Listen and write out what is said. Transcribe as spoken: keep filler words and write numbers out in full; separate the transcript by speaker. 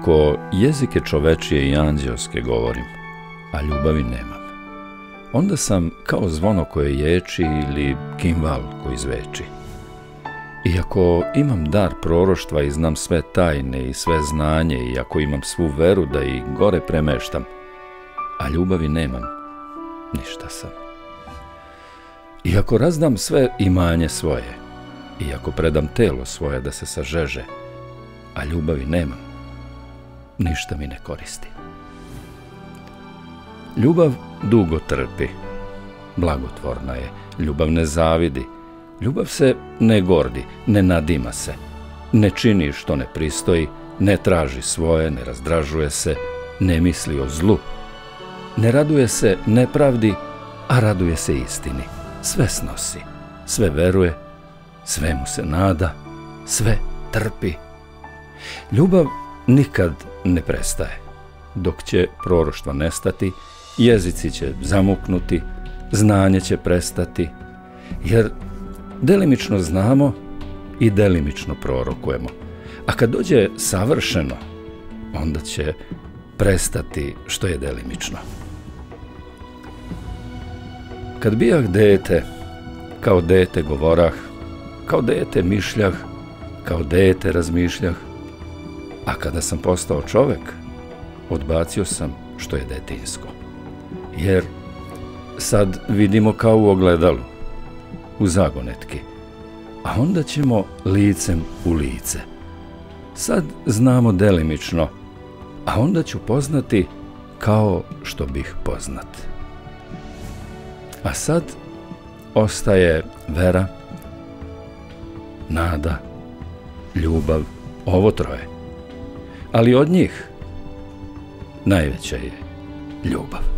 Speaker 1: Ako jezike čovečije i anđelske govorim, a ljubavi nemam, onda sam kao zvono koje ječi ili kimval koji zveči. I ako imam dar proroštva i znam sve tajne i sve znanje, i ako imam svu veru da i gore premeštam, a ljubavi nemam, ništa sam. I ako razdam sve imanje svoje, i ako predam telo svoje da se sažeže, a ljubavi nemam, ništa mi ne koristi. Ljubav dugo trpi, blagotvorna je, ljubav ne zavidi, ljubav se ne gordi, ne nadima se, ne čini što ne pristoji, ne traži svoje, ne razdražuje se, ne misli o zlu, ne raduje se nepravdi, a raduje se istini, sve snosi, sve veruje, sve mu se nada, sve trpi. Ljubav nikad ne prestaje. Dok će proroštva nestati, jezici će zamuknuti, znanje će prestati, jer delimično znamo i delimično prorokujemo. A kad dođe savršeno, onda će prestati što je delimično. Kad bijah dete, kao dete govorah, kao dete mišljah, kao dete razmišljah, a kada sam postao čovek, odbacio sam što je detinjsko. Jer sad vidimo kao u ogledalu, u zagonetki, a onda ćemo licem u lice. Sad znamo delimično, a onda ću poznati kao što bih poznat. A sad ostaje vera, nada, ljubav, ovo troje. Ali od njih najveća je ljubav.